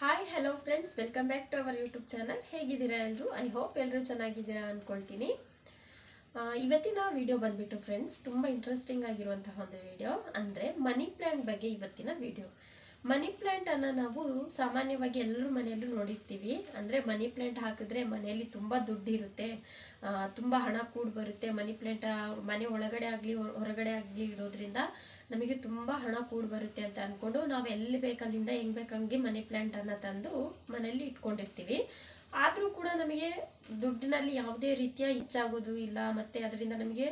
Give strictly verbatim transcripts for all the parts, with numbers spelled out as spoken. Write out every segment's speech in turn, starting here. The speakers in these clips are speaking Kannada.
Hi hello friends, welcome back to our YouTube channel. ಹೇಗಿದ್ದೀರಾ ಎಲ್ಲರೂ? ಐ ಹೋಪ್ ಎಲ್ಲರೂ ಚೆನ್ನಾಗಿದ್ದೀರಾ ಅಂದ್ಕೊಳ್ತೀನಿ. ಇವತ್ತಿನ ವಿಡಿಯೋ ಬಂದ್ಬಿಟ್ಟು ಫ್ರೆಂಡ್ಸ್ ತುಂಬ ಇಂಟ್ರೆಸ್ಟಿಂಗ್ ಆಗಿರುವಂತಹ ಒಂದು ವಿಡಿಯೋ, ಅಂದರೆ ಮನಿ ಪ್ಲ್ಯಾಂಟ್ ಬಗ್ಗೆ ಇವತ್ತಿನ ವಿಡಿಯೋ. ಮನಿ ಪ್ಲ್ಯಾಂಟನ್ನು ನಾವು ಸಾಮಾನ್ಯವಾಗಿ ಎಲ್ಲರೂ ಮನೆಯಲ್ಲೂ ನೋಡಿರ್ತೀವಿ. ಅಂದರೆ ಮನಿ ಪ್ಲ್ಯಾಂಟ್ ಹಾಕಿದ್ರೆ ಮನೆಯಲ್ಲಿ ತುಂಬ ದುಡ್ಡು ಇರುತ್ತೆ, ತುಂಬ ಹಣ ಕೂಡ ಬರುತ್ತೆ. ಮನಿ ಪ್ಲ್ಯಾಂಟ್ ಮನೆ ಒಳಗಡೆ ಆಗಲಿ ಹೊರಗಡೆ ಆಗಲಿ ಇಡೋದ್ರಿಂದ ನಮಗೆ ತುಂಬ ಹಣ ಕೂಡ ಬರುತ್ತೆ ಅಂತ ಅಂದ್ಕೊಂಡು ನಾವು ಎಲ್ಲಿ ಬೇಕಲ್ಲಿಂದ ಹೆಂಗೆ ಬೇಕಂಗೆ ಮನಿ ಪ್ಲ್ಯಾಂಟನ್ನು ತಂದು ಮನೆಯಲ್ಲಿ ಇಟ್ಕೊಂಡಿರ್ತೀವಿ. ಆದರೂ ಕೂಡ ನಮಗೆ ದುಡ್ಡಿನಲ್ಲಿ ಯಾವುದೇ ರೀತಿಯ ಹೆಚ್ಚಾಗೋದು ಇಲ್ಲ, ಮತ್ತು ಅದರಿಂದ ನಮಗೆ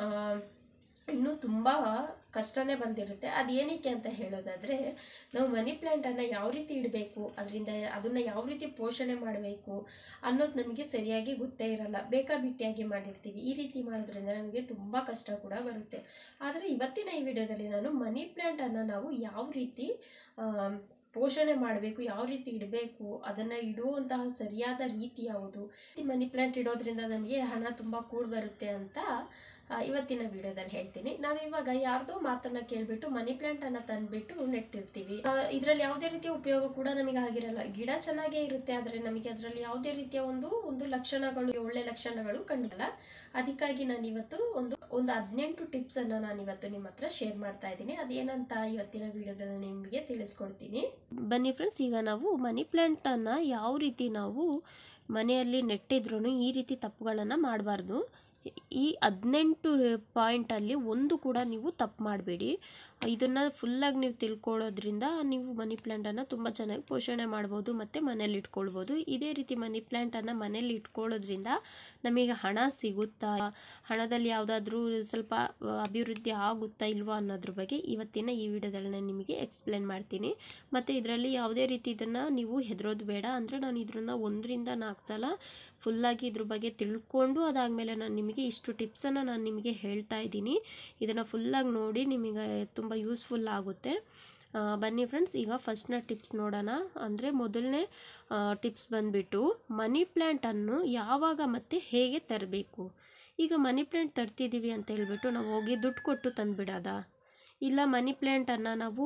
ಇನ್ನೂ ತುಂಬ ಕಷ್ಟನೇ ಬಂದಿರುತ್ತೆ. ಅದು ಏನಕ್ಕೆ ಅಂತ ಹೇಳೋದಾದರೆ, ನಾವು ಮನಿ ಪ್ಲ್ಯಾಂಟನ್ನು ಯಾವ ರೀತಿ ಇಡಬೇಕು, ಅದರಿಂದ ಅದನ್ನು ಯಾವ ರೀತಿ ಪೋಷಣೆ ಮಾಡಬೇಕು ಅನ್ನೋದು ನಮಗೆ ಸರಿಯಾಗಿ ಗೊತ್ತೇ ಇರಲ್ಲ. ಬೇಕಾಬಿಟ್ಟಿಯಾಗಿ ಮಾಡಿರ್ತೀವಿ. ಈ ರೀತಿ ಮಾಡೋದ್ರಿಂದ ನಮಗೆ ತುಂಬ ಕಷ್ಟ ಕೂಡ ಬರುತ್ತೆ. ಆದರೆ ಇವತ್ತಿನ ಈ ವಿಡಿಯೋದಲ್ಲಿ ನಾನು ಮನಿ ಪ್ಲ್ಯಾಂಟನ್ನು ನಾವು ಯಾವ ರೀತಿ ಪೋಷಣೆ ಮಾಡಬೇಕು, ಯಾವ ರೀತಿ ಇಡಬೇಕು, ಅದನ್ನು ಇಡುವಂತಹ ಸರಿಯಾದ ರೀತಿ ಯಾವುದು, ಮನಿ ಪ್ಲ್ಯಾಂಟ್ ಇಡೋದ್ರಿಂದ ನಮಗೆ ಹಣ ತುಂಬ ಕೂಡ ಬರುತ್ತೆ ಅಂತ ಇವತ್ತಿನ ವಿಡಿಯೋದಲ್ಲಿ ಹೇಳ್ತೀನಿ. ನಾವಿವಾಗ ಯಾರ್ದೋ ಮಾತನ್ನ ಕೇಳ್ಬಿಟ್ಟು ಮನಿ ಪ್ಲ್ಯಾಂಟ್ ಅನ್ನ ತಂದ್ಬಿಟ್ಟು ನೆಟ್ಟಿರ್ತೀವಿ. ಇದರಲ್ಲಿ ಯಾವುದೇ ರೀತಿಯ ಉಪಯೋಗ ಕೂಡ ನಮಗೆ ಆಗಿರಲ್ಲ. ಗಿಡ ಚೆನ್ನಾಗೇ ಇರುತ್ತೆ, ಆದರೆ ನಮಗೆ ಅದರಲ್ಲಿ ಯಾವುದೇ ರೀತಿಯ ಒಂದು ಒಂದು ಲಕ್ಷಣಗಳು, ಒಳ್ಳೆ ಲಕ್ಷಣಗಳು ಕಂಡಿಲ್ಲ. ಅದಕ್ಕಾಗಿ ನಾನು ಇವತ್ತು ಒಂದು ಒಂದು ಹದಿನೆಂಟು ಟಿಪ್ಸ್ ಅನ್ನ ನಾನು ಇವತ್ತು ನಿಮ್ಮ ಹತ್ರ ಶೇರ್ ಮಾಡ್ತಾ ಇದ್ದೀನಿ. ಅದೇನಂತ ಇವತ್ತಿನ ವಿಡಿಯೋದಲ್ಲಿ ನಿಮಗೆ ತಿಳಿಸ್ಕೊಡ್ತೀನಿ. ಬನ್ನಿ ಫ್ರೆಂಡ್ಸ್, ಈಗ ನಾವು ಮನಿ ಪ್ಲ್ಯಾಂಟ್ ಅನ್ನ ಯಾವ ರೀತಿ ನಾವು ಮನೆಯಲ್ಲಿ ನೆಟ್ಟಿದ್ರು ಈ ರೀತಿ ತಪ್ಪುಗಳನ್ನು ಮಾಡಬಾರ್ದು. ಈ ಹದಿನೆಂಟು ಪಾಯಿಂಟಲ್ಲಿ ಒಂದು ಕೂಡ ನೀವು ತಪ್ಪು ಮಾಡಬೇಡಿ. ಇದನ್ನು ಫುಲ್ಲಾಗಿ ನೀವು ತಿಳ್ಕೊಳ್ಳೋದ್ರಿಂದ ನೀವು ಮನಿ ಪ್ಲ್ಯಾಂಟನ್ನು ತುಂಬ ಚೆನ್ನಾಗಿ ಪೋಷಣೆ ಮಾಡ್ಬೋದು ಮತ್ತು ಮನೇಲಿ ಇಟ್ಕೊಳ್ಬೋದು. ಇದೇ ರೀತಿ ಮನಿ ಪ್ಲ್ಯಾಂಟನ್ನು ಮನೇಲಿ ಇಟ್ಕೊಳ್ಳೋದ್ರಿಂದ ನಮಗೆ ಹಣ ಸಿಗುತ್ತಾ, ಹಣದಲ್ಲಿ ಯಾವುದಾದ್ರೂ ಸ್ವಲ್ಪ ಅಭಿವೃದ್ಧಿ ಆಗುತ್ತಾ ಇಲ್ವಾ ಅನ್ನೋದ್ರ ಬಗ್ಗೆ ಇವತ್ತಿನ ಈ ವಿಡಿಯೋದಲ್ಲಿ ನಾನು ನಿಮಗೆ ಎಕ್ಸ್ಪ್ಲೇನ್ ಮಾಡ್ತೀನಿ. ಮತ್ತು ಇದರಲ್ಲಿ ಯಾವುದೇ ರೀತಿ ಇದನ್ನು ನೀವು ಹೆದರೋದು ಬೇಡ. ಅಂದರೆ ನಾನು ಇದನ್ನು ಒಂದರಿಂದ ನಾಲ್ಕು ಸಲ ಫುಲ್ಲಾಗಿ ಇದ್ರ ಬಗ್ಗೆ ತಿಳ್ಕೊಂಡು ಅದಾದಮೇಲೆ ನಾನು ನಿಮಗೆ ಇಷ್ಟು ಟಿಪ್ಸನ್ನು ನಾನು ನಿಮಗೆ ಹೇಳ್ತಾ ಇದ್ದೀನಿ. ಇದನ್ನು ಫುಲ್ಲಾಗಿ ನೋಡಿ, ನಿಮಗೆ ತುಂಬ ಯೂಸ್ಫುಲ್ ಆಗುತ್ತೆ. ಬನ್ನಿ ಫ್ರೆಂಡ್ಸ್, ಈಗ ಫಸ್ಟ್ನ ಟಿಪ್ಸ್ ನೋಡೋಣ. ಅಂದರೆ ಮೊದಲನೇ ಟಿಪ್ಸ್ ಬಂದುಬಿಟ್ಟು ಮನಿ ಪ್ಲ್ಯಾಂಟನ್ನು ಯಾವಾಗ ಮತ್ತು ಹೇಗೆ ತರಬೇಕು. ಈಗ ಮನಿ ಪ್ಲ್ಯಾಂಟ್ ತರ್ತಿದ್ದೀವಿ ಅಂತ ಹೇಳ್ಬಿಟ್ಟು ನಾವು ಹೋಗಿ ದುಡ್ಡು ಕೊಟ್ಟು ತಂದುಬಿಡೋದ, ಇಲ್ಲ ಮನಿ ಪ್ಲ್ಯಾಂಟನ್ನು ನಾವು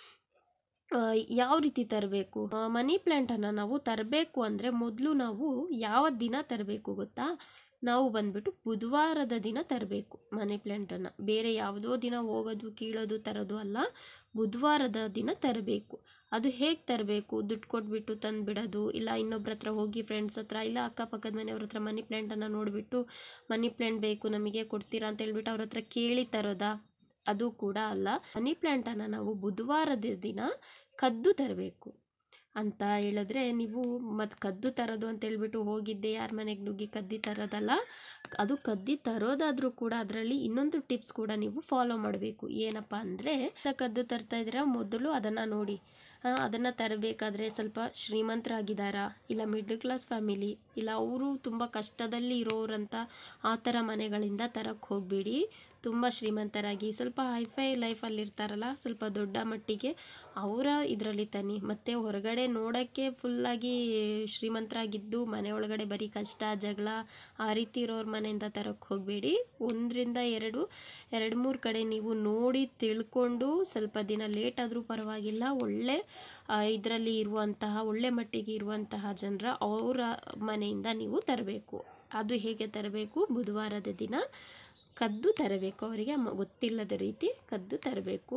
ಯಾವ ರೀತಿ ತರಬೇಕು. ಮನಿ ಪ್ಲ್ಯಾಂಟನ್ನು ನಾವು ತರಬೇಕು ಅಂದರೆ ಮೊದಲು ನಾವು ಯಾವ ದಿನ ತರಬೇಕು ಗೊತ್ತಾ? ನಾವು ಬಂದ್ಬಿಟ್ಟು ಬುಧವಾರದ ದಿನ ತರಬೇಕು ಮನಿ ಪ್ಲ್ಯಾಂಟನ್ನು. ಬೇರೆ ಯಾವುದೋ ದಿನ ಹೋಗೋದು ಕೀಳೋದು ತರೋದು ಅಲ್ಲ, ಬುಧವಾರದ ದಿನ ತರಬೇಕು. ಅದು ಹೇಗೆ ತರಬೇಕು? ದುಡ್ಡು ಕೊಟ್ಬಿಟ್ಟು ತಂದುಬಿಡೋದು, ಇಲ್ಲ ಇನ್ನೊಬ್ರ ಹತ್ರ ಹೋಗಿ ಫ್ರೆಂಡ್ಸ್ ಹತ್ರ ಇಲ್ಲ ಅಕ್ಕಪಕ್ಕದ ಮನೆಯವ್ರ ಹತ್ರ ಮನಿ ಪ್ಲ್ಯಾಂಟನ್ನು ನೋಡಿಬಿಟ್ಟು ಮನಿ ಪ್ಲ್ಯಾಂಟ್ ಬೇಕು ನಮಗೆ ಕೊಡ್ತೀರಾ ಅಂತ ಹೇಳ್ಬಿಟ್ಟು ಅವ್ರ ಹತ್ರ ಕೇಳಿ ತರೋದಾ? ಅದು ಕೂಡ ಅಲ್ಲ. ಮನಿ ಪ್ಲ್ಯಾಂಟನ್ನು ನಾವು ಬುಧವಾರದ ದಿನ ಕದ್ದು ತರಬೇಕು. ಅಂತ ಹೇಳಿದ್ರೆ ನೀವು ಮತ್ತು ಕದ್ದು ತರೋದು ಅಂತ ಹೇಳ್ಬಿಟ್ಟು ಹೋಗಿದ್ದೆ ಯಾರ ಮನೆಗೆ ನುಗ್ಗಿ ಕದ್ದಿ ತರೋದಲ್ಲ. ಅದು ಕದ್ದಿ ತರೋದಾದರೂ ಕೂಡ ಅದರಲ್ಲಿ ಇನ್ನೊಂದು ಟಿಪ್ಸ್ ಕೂಡ ನೀವು ಫಾಲೋ ಮಾಡಬೇಕು. ಏನಪ್ಪ ಅಂದರೆ, ಕದ್ದು ತರ್ತಾ ಇದ್ದೀರಾ, ಮೊದಲು ಅದನ್ನು ನೋಡಿ. ಅದನ್ನು ತರಬೇಕಾದ್ರೆ ಸ್ವಲ್ಪ ಶ್ರೀಮಂತರಾಗಿದ್ದಾರಾ, ಇಲ್ಲ ಮಿಡ್ಲ್ ಕ್ಲಾಸ್ ಫ್ಯಾಮಿಲಿ, ಇಲ್ಲ ಅವರು ತುಂಬ ಕಷ್ಟದಲ್ಲಿ ಇರೋರಂಥ ಆ ಥರ ಮನೆಗಳಿಂದ ತರಕ್ಕೆ ಹೋಗಬೇಡಿ. ತುಂಬ ಶ್ರೀಮಂತರಾಗಿ ಸ್ವಲ್ಪ ಹೈಫೈ ಲೈಫಲ್ಲಿ ಇರ್ತಾರಲ್ಲ, ಸ್ವಲ್ಪ ದೊಡ್ಡ ಮಟ್ಟಿಗೆ ಅವರ ಇದರಲ್ಲಿ ತನ್ನಿ. ಮತ್ತು ಹೊರಗಡೆ ನೋಡೋಕ್ಕೆ ಫುಲ್ಲಾಗಿ ಶ್ರೀಮಂತರಾಗಿದ್ದು ಮನೆ ಒಳಗಡೆ ಬರೀ ಕಷ್ಟ ಜಗಳ ಆ ರೀತಿ ಇರೋರ ಮನೆಯಿಂದ ತರಕ್ಕೆ ಹೋಗಬೇಡಿ. ಒಂದರಿಂದ ಎರಡು ಎರಡು ಮೂರು ಕಡೆ ನೀವು ನೋಡಿ ತಿಳ್ಕೊಂಡು ಸ್ವಲ್ಪ ದಿನ ಲೇಟ್ ಆದರೂ ಪರವಾಗಿಲ್ಲ, ಒಳ್ಳೆ ಇದರಲ್ಲಿ ಇರುವಂತಹ ಒಳ್ಳೆ ಮಟ್ಟಿಗೆ ಇರುವಂತಹ ಜನರ ಅವರ ಮನೆಯಿಂದ ನೀವು ತರಬೇಕು. ಅದು ಹೇಗೆ ತರಬೇಕು? ಬುಧವಾರದ ದಿನ ಕದ್ದು ತರಬೇಕು. ಅವರಿಗೆ ಗೊತ್ತಿಲ್ಲದ ರೀತಿ ಕದ್ದು ತರಬೇಕು.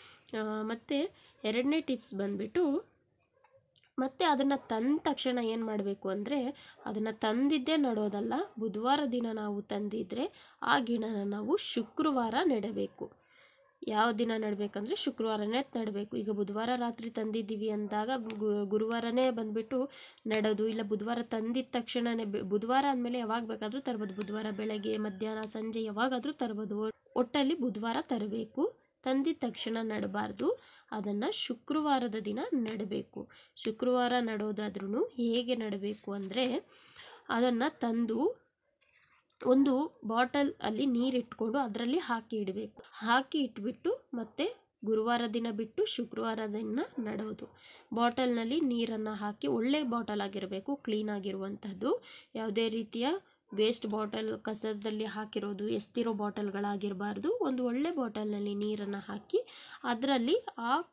ಮತ್ತು ಎರಡನೇ ಟಿಪ್ಸ್ ಬಂದುಬಿಟ್ಟು, ಮತ್ತು ಅದನ್ನು ತಂದ ತಕ್ಷಣ ಏನು ಮಾಡಬೇಕು ಅಂದರೆ, ಅದನ್ನು ತಂದಿದ್ದೇ ನಡೋದಲ್ಲ. ಬುಧವಾರ ದಿನ ನಾವು ತಂದಿದ್ದರೆ ಆ ಗಿಡನ ನಾವು ಶುಕ್ರವಾರ ನೆಡಬೇಕು. ಯಾವ ದಿನ ನೆಡಬೇಕಂದ್ರೆ ಶುಕ್ರವಾರನೇ ನೆಡಬೇಕು. ಈಗ ಬುಧವಾರ ರಾತ್ರಿ ತಂದಿದ್ದೀವಿ ಅಂದಾಗ ಗುರುವಾರನೇ ಬಂದುಬಿಟ್ಟು ನೆಡೋದು, ಇಲ್ಲ ಬುಧವಾರ ತಂದಿದ್ದ ತಕ್ಷಣವೇ ಬುಧವಾರ ಅಂದಮೇಲೆ ಯಾವಾಗ ಬೇಕಾದರೂ ತರ್ಬೋದು. ಬುಧವಾರ ಬೆಳಗ್ಗೆ ಮಧ್ಯಾಹ್ನ ಸಂಜೆ ಯಾವಾಗಾದರೂ ತರ್ಬೋದು. ಒಟ್ಟಲ್ಲಿ ಬುಧವಾರ ತರಬೇಕು. ತಂದಿದ್ದ ತಕ್ಷಣ ನೆಡಬಾರ್ದು. ಅದನ್ನು ಶುಕ್ರವಾರದ ದಿನ ನೆಡಬೇಕು. ಶುಕ್ರವಾರ ನೆಡೋದಾದ್ರೂ ಹೇಗೆ ನೆಡಬೇಕು ಅಂದರೆ, ಅದನ್ನು ತಂದು ಒಂದು ಬಾಟಲ್ ಅಲ್ಲಿ ನೀರಿಟ್ಕೊಂಡು ಅದರಲ್ಲಿ ಹಾಕಿ ಇಡಬೇಕು. ಹಾಕಿ ಇಟ್ಬಿಟ್ಟು ಮತ್ತೆ ಗುರುವಾರ ದಿನ ಬಿಟ್ಟು ಶುಕ್ರವಾರ ದಿನ ನೆಡೋದು. ಬಾಟಲ್ನಲ್ಲಿ ನೀರನ್ನು ಹಾಕಿ, ಒಳ್ಳೆ ಬಾಟಲ್ ಆಗಿರಬೇಕು, ಕ್ಲೀನ್ ಆಗಿರುವಂಥದ್ದು. ಯಾವುದೇ ರೀತಿಯ ವೇಸ್ಟ್ ಬಾಟಲ್, ಕಸದಲ್ಲಿ ಹಾಕಿರೋದು ಎಸ್ತಿರೋ ಬಾಟಲ್ಗಳಾಗಿರಬಾರ್ದು. ಒಂದು ಒಳ್ಳೆ ಬಾಟಲ್ನಲ್ಲಿ ನೀರನ್ನು ಹಾಕಿ ಅದರಲ್ಲಿ ಆ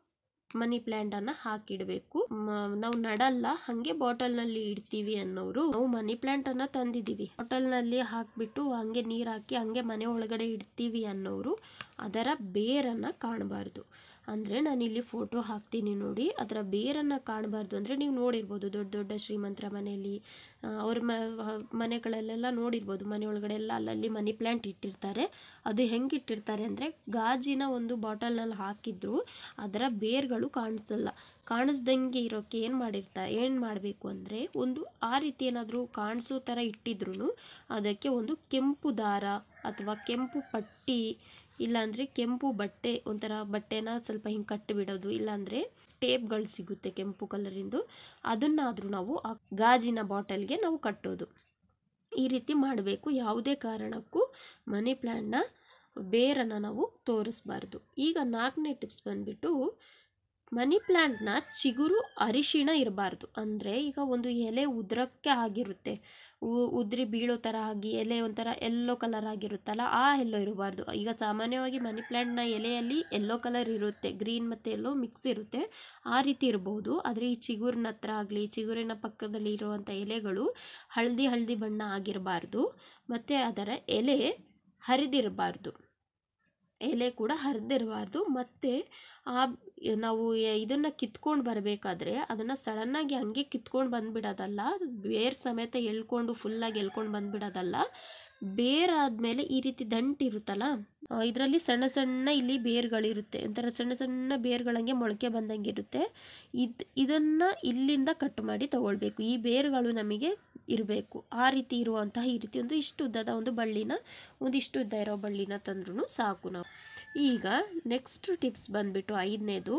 ಮನಿ ಪ್ಲ್ಯಾಂಟನ್ನು ಹಾಕಿಡಬೇಕು. ನಾವು ನಡಲ್ಲ ಹಾಗೆ ಬಾಟಲ್ನಲ್ಲಿ ಇಡ್ತೀವಿ ಅನ್ನೋರು ನಾವು ಮನಿ ಪ್ಲ್ಯಾಂಟನ್ನು ತಂದಿದ್ದೀವಿ ಬಾಟಲ್ನಲ್ಲಿ ಹಾಕಿಬಿಟ್ಟು ಹಂಗೆ ನೀರು ಹಾಕಿ ಹಂಗೆ ಮನೆ ಒಳಗಡೆ ಇಡ್ತೀವಿ ಅನ್ನೋರು ಅದರ ಬೇರನ್ನು ಕಾಣಬಾರ್ದು. ಅಂದರೆ ನಾನಿಲ್ಲಿ ಫೋಟೋ ಹಾಕ್ತೀನಿ ನೋಡಿ, ಅದರ ಬೇರನ್ನು ಕಾಣಬಾರ್ದು. ಅಂದರೆ ನೀವು ನೋಡಿರ್ಬೋದು ದೊಡ್ಡ ದೊಡ್ಡ ಶ್ರೀಮಂತರ ಮನೆಯಲ್ಲಿ ಅವ್ರ ಮ ಮನೆಗಳಲ್ಲೆಲ್ಲ ನೋಡಿರ್ಬೋದು, ಮನೆ ಒಳಗಡೆ ಎಲ್ಲ ಅಲ್ಲಲ್ಲಿ ಮನಿ ಪ್ಲ್ಯಾಂಟ್ ಇಟ್ಟಿರ್ತಾರೆ. ಅದು ಹೆಂಗೆ ಇಟ್ಟಿರ್ತಾರೆ ಅಂದರೆ ಗಾಜಿನ ಒಂದು ಬಾಟಲ್ನಲ್ಲಿ ಹಾಕಿದ್ರು ಅದರ ಬೇರುಗಳು ಕಾಣಿಸಲ್ಲ. ಕಾಣಿಸ್ದಂಗೆ ಇರೋಕ್ಕೆ ಏನು ಮಾಡಿರ್ತಾರೆ ಏನು ಮಾಡಬೇಕು ಅಂದರೆ ಒಂದು ಆ ರೀತಿ ಏನಾದರೂ ಕಾಣಿಸೋ ಥರ ಇಟ್ಟಿದ್ರು ಅದಕ್ಕೆ ಒಂದು ಕೆಂಪು ದಾರ ಅಥವಾ ಕೆಂಪು ಪಟ್ಟಿ ಇಲ್ಲಾಂದರೆ ಕೆಂಪು ಬಟ್ಟೆ, ಒಂಥರ ಬಟ್ಟೆನ ಸ್ವಲ್ಪ ಹಿಂಗೆ ಕಟ್ಟಿಬಿಡೋದು, ಇಲ್ಲಾಂದರೆ ಟೇಪ್ಗಳು ಸಿಗುತ್ತೆ ಕೆಂಪು ಕಲರಿಂದು, ಅದನ್ನಾದರೂ ನಾವು ಆ ಗಾಜಿನ ಬಾಟಲ್ಗೆ ನಾವು ಕಟ್ಟೋದು. ಈ ರೀತಿ ಮಾಡಬೇಕು. ಯಾವುದೇ ಕಾರಣಕ್ಕೂ ಮನಿ ಪ್ಲ್ಯಾಂಟ್ನ ಬೇರನ್ನು ನಾವು ತೋರಿಸ್ಬಾರ್ದು. ಈಗ ನಾಲ್ಕನೇ ಟಿಪ್ಸ್ ಬಂದುಬಿಟ್ಟು ಮನಿ ಪ್ಲ್ಯಾಂಟ್ನ ಚಿಗುರು ಅರಿಶಿಣ ಇರಬಾರ್ದು. ಅಂದರೆ ಈಗ ಒಂದು ಎಲೆ ಉದ್ರಕ್ಕೆ ಆಗಿರುತ್ತೆ, ಉದ್ರಿ ಬೀಳೋ ಥರ ಆಗಿ ಎಲೆ ಒಂಥರ ಎಲ್ಲೋ ಕಲರ್ ಆಗಿರುತ್ತಲ್ಲ, ಆ ಎಲ್ಲೋ ಇರಬಾರ್ದು. ಈಗ ಸಾಮಾನ್ಯವಾಗಿ ಮನಿ ಪ್ಲ್ಯಾಂಟ್ನ ಎಲೆಯಲ್ಲಿ ಎಲ್ಲೋ ಕಲರ್ ಇರುತ್ತೆ, ಗ್ರೀನ್ ಮತ್ತು ಎಲ್ಲೋ ಮಿಕ್ಸ್ ಇರುತ್ತೆ, ಆ ರೀತಿ ಇರಬಹುದು. ಆದರೆ ಈ ಚಿಗುರಿನ ಹತ್ರ ಆಗಲಿ ಚಿಗುರಿನ ಪಕ್ಕದಲ್ಲಿ ಇರುವಂಥ ಎಲೆಗಳು ಹಳದಿ ಹಳದಿ ಬಣ್ಣ ಆಗಿರಬಾರ್ದು. ಮತ್ತು ಅದರ ಎಲೆ ಹರಿದಿರಬಾರ್ದು, ಎಲೆ ಕೂಡ ಹರಿದಿರಬಾರ್ದು. ಮತ್ತು ಆ ನಾವು ಇದನ್ನು ಕಿತ್ಕೊಂಡು ಬರಬೇಕಾದ್ರೆ ಅದನ್ನು ಸಡನ್ನಾಗಿ ಹಂಗೆ ಕಿತ್ಕೊಂಡು ಬಂದುಬಿಡೋದಲ್ಲ, ಬೇರು ಸಮೇತ ಎಳ್ಕೊಂಡು ಫುಲ್ಲಾಗಿ ಎಳ್ಕೊಂಡು ಬಂದುಬಿಡೋದಲ್ಲ. ಬೇರಾದಮೇಲೆ ಈ ರೀತಿ ದಂಟು ಇರುತ್ತಲ್ಲ, ಇದರಲ್ಲಿ ಸಣ್ಣ ಸಣ್ಣ ಇಲ್ಲಿ ಬೇರುಗಳಿರುತ್ತೆ, ಒಂಥರ ಸಣ್ಣ ಸಣ್ಣ ಬೇರುಗಳಂಗೆ ಮೊಳಕೆ ಬಂದಂಗೆ ಇರುತ್ತೆ. ಇದು ಇದನ್ನು ಇಲ್ಲಿಂದ ಕಟ್ ಮಾಡಿ ತಗೊಳ್ಬೇಕು. ಈ ಬೇರುಗಳು ನಮಗೆ ಇರಬೇಕು. ಆ ರೀತಿ ಇರುವಂತಹ ಈ ರೀತಿ ಒಂದು ಇಷ್ಟು ಉದ್ದದ ಒಂದು ಬಳ್ಳಿನ ಒಂದಿಷ್ಟು ಉದ್ದ ಇರೋ ಬಳ್ಳಿನ ತಂದ್ರೂ ಸಾಕು ನಾವು. ಈಗ ನೆಕ್ಸ್ಟ್ ಟಿಪ್ಸ್ ಬಂದುಬಿಟ್ಟು ಐದನೇದು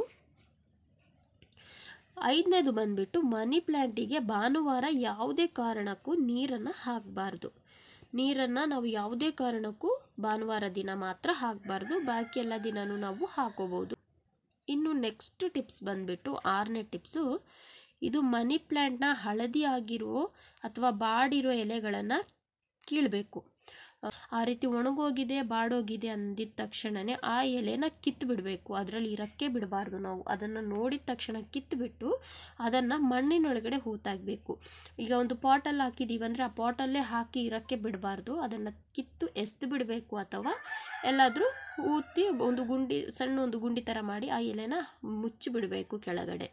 ಐದನೇದು ಬಂದುಬಿಟ್ಟು ಮನಿ ಪ್ಲ್ಯಾಂಟಿಗೆ ಭಾನುವಾರ ಯಾವುದೇ ಕಾರಣಕ್ಕೂ ನೀರನ್ನು ಹಾಕಬಾರ್ದು. ನೀರನ್ನು ನಾವು ಯಾವುದೇ ಕಾರಣಕ್ಕೂ ಭಾನುವಾರ ದಿನ ಮಾತ್ರ ಹಾಕಬಾರ್ದು, ಬಾಕಿ ಎಲ್ಲ ದಿನವೂ ನಾವು ಹಾಕೋಬೋದು. ಇನ್ನು ನೆಕ್ಸ್ಟ್ ಟಿಪ್ಸ್ ಬಂದುಬಿಟ್ಟು ಆರನೇ ಟಿಪ್ಸು, ಇದು ಮನಿ ಪ್ಲ್ಯಾಂಟ್ನ ಹಳದಿ ಆಗಿರೋ ಅಥವಾ ಬಾಡಿರೋ ಎಲೆಗಳನ್ನು ಕೀಳಬೇಕು. ಆ ರೀತಿ ಒಣಗೋಗಿದೆ ಬಾಡೋಗಿದೆ ಅಂದಿದ ತಕ್ಷಣವೇ ಆ ಎಲೆನ ಕಿತ್ತು ಬಿಡಬೇಕು. ಅದರಲ್ಲಿ ಇರೋಕ್ಕೆ ಬಿಡಬಾರ್ದು. ನಾವು ಅದನ್ನು ನೋಡಿದ ತಕ್ಷಣ ಕಿತ್ತುಬಿಟ್ಟು ಅದನ್ನು ಮಣ್ಣಿನೊಳಗಡೆ ಹೂತಾಗಬೇಕು. ಈಗ ಒಂದು ಪಾಟಲ್ಲಿ ಹಾಕಿದ್ದೀವಿ ಅಂದರೆ ಆ ಪಾಟಲ್ಲೇ ಹಾಕಿ ಇರೋಕ್ಕೆ ಬಿಡಬಾರ್ದು, ಅದನ್ನು ಕಿತ್ತು ಎಸ್ದು ಬಿಡಬೇಕು. ಅಥವಾ ಎಲ್ಲಾದರೂ ಊತಿ ಒಂದು ಗುಂಡಿ ಸಣ್ಣ ಒಂದು ಗುಂಡಿ ಥರ ಮಾಡಿ ಆ ಎಲೆನ ಮುಚ್ಚಿಬಿಡಬೇಕು ಕೆಳಗಡೆ.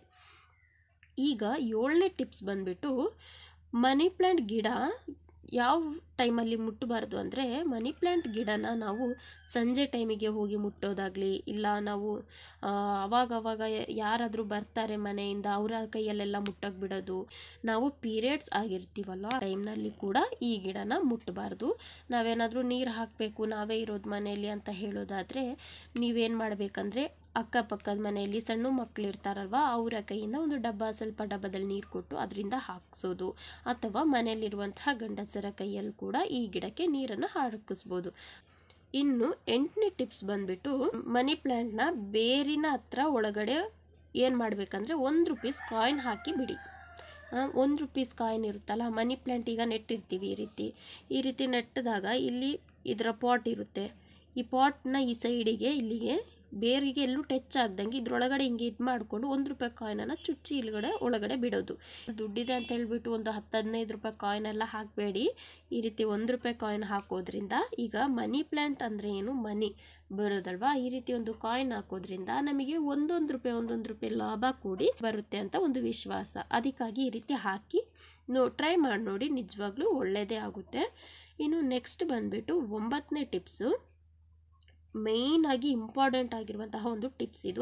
ಈಗ ಏಳನೇ ಟಿಪ್ಸ್ ಬಂದುಬಿಟ್ಟು ಮನಿ ಪ್ಲ್ಯಾಂಟ್ ಗಿಡ ಯಾವ ಟೈಮಲ್ಲಿ ಮುಟ್ಟಬಾರ್ದು ಅಂದರೆ ಮನಿ ಪ್ಲ್ಯಾಂಟ್ ಗಿಡನ ನಾವು ಸಂಜೆ ಟೈಮಿಗೆ ಹೋಗಿ ಮುಟ್ಟೋದಾಗಲಿ, ಇಲ್ಲ ನಾವು ಅವಾಗವಾಗ ಯಾರಾದರೂ ಬರ್ತಾರೆ ಮನೆಯಿಂದ ಅವರ ಕೈಯಲ್ಲೆಲ್ಲ ಮುಟ್ಟಕ್ಕೆ ಬಿಡೋದು. ನಾವು ಪೀರಿಯಡ್ಸ್ ಆಗಿರ್ತೀವಲ್ಲ ಆ ಟೈಮ್ನಲ್ಲಿ ಕೂಡ ಈ ಗಿಡನ ಮುಟ್ಟಬಾರ್ದು. ನಾವೇನಾದರೂ ನೀರು ಹಾಕಬೇಕು ನಾವೇ ಇರೋದು ಮನೆಯಲ್ಲಿ ಅಂತ ಹೇಳೋದಾದರೆ ನೀವೇನು ಮಾಡಬೇಕಂದ್ರೆ ಅಕ್ಕಪಕ್ಕದ ಮನೆಯಲ್ಲಿ ಸಣ್ಣ ಮಕ್ಕಳು ಇರ್ತಾರಲ್ವ ಅವರ ಕೈಯಿಂದ ಒಂದು ಡಬ್ಬ ಸ್ವಲ್ಪ ಡಬ್ಬದಲ್ಲಿ ನೀರು ಕೊಟ್ಟು ಅದರಿಂದ ಹಾಕಿಸೋದು, ಅಥವಾ ಮನೆಯಲ್ಲಿರುವಂತಹ ಗಂಡಸರ ಕೈಯಲ್ಲಿ ಕೂಡ ಈ ಗಿಡಕ್ಕೆ ನೀರನ್ನು ಹಾಕಿಸ್ಬೋದು. ಇನ್ನು ಎಂಟನೇ ಟಿಪ್ಸ್ ಬಂದುಬಿಟ್ಟು ಮನಿ ಪ್ಲ್ಯಾಂಟ್ನ ಬೇರಿನ ಹತ್ರ ಒಳಗಡೆ ಏನು ಮಾಡಬೇಕಂದ್ರೆ ಒಂದು ರುಪೀಸ್ ಕಾಯಿನ್ ಹಾಕಿ ಬಿಡಿ. ಒಂದು ರುಪೀಸ್ ಕಾಯಿನ್ ಇರುತ್ತಲ್ಲ, ಮನಿ ಪ್ಲ್ಯಾಂಟ್ ಈಗ ನೆಟ್ಟಿರ್ತೀವಿ ಈ ರೀತಿ ಈ ರೀತಿ ನೆಟ್ಟಿದಾಗ ಇಲ್ಲಿ ಇದರ ಪಾಟ್ ಇರುತ್ತೆ, ಈ ಪಾಟ್ನ ಈ ಸೈಡಿಗೆ ಇಲ್ಲಿಗೆ ಬೇರಿಗೆ ಎಲ್ಲೂ ಟಚ್ ಆಗ್ದಂಗೆ ಇದ್ರೊಳಗಡೆ ಹಿಂಗೆ ಇದು ಮಾಡಿಕೊಂಡು ಒಂದು ರೂಪಾಯಿ ಕಾಯಿನನ್ನು ಚುಚ್ಚಿ ಇಲ್ಗಡೆ ಒಳಗಡೆ ಬಿಡೋದು. ದುಡ್ಡಿದೆ ಅಂತ ಹೇಳ್ಬಿಟ್ಟು ಒಂದು ಹತ್ತು ಹದಿನೈದು ರೂಪಾಯಿ ಕಾಯಿನೆಲ್ಲ ಹಾಕಬೇಡಿ. ಈ ರೀತಿ ಒಂದು ರೂಪಾಯಿ ಕಾಯಿನ್ ಹಾಕೋದ್ರಿಂದ ಈಗ ಮನಿ ಪ್ಲ್ಯಾಂಟ್ ಅಂದರೆ ಏನು ಮನಿ ಬರೋದಲ್ವಾ, ಈ ರೀತಿ ಒಂದು ಕಾಯಿನ್ ಹಾಕೋದ್ರಿಂದ ನಮಗೆ ಒಂದೊಂದು ರೂಪಾಯಿ ಒಂದೊಂದು ರೂಪಾಯಿ ಲಾಭ ಕೂಡಿ ಬರುತ್ತೆ ಅಂತ ಒಂದು ವಿಶ್ವಾಸ. ಅದಕ್ಕಾಗಿ ಈ ರೀತಿ ಹಾಕಿ ನೋ ಟ್ರೈ ಮಾಡಿ ನೋಡಿ, ನಿಜವಾಗ್ಲೂ ಒಳ್ಳೆಯದೇ ಆಗುತ್ತೆ. ಇನ್ನು ನೆಕ್ಸ್ಟ್ ಬಂದುಬಿಟ್ಟು ಒಂಬತ್ತನೇ ಟಿಪ್ಸು, ಮೇಯ್ನಾಗಿ ಇಂಪಾರ್ಟೆಂಟ್ ಆಗಿರುವಂತಹ ಒಂದು ಟಿಪ್ಸ್ ಇದು.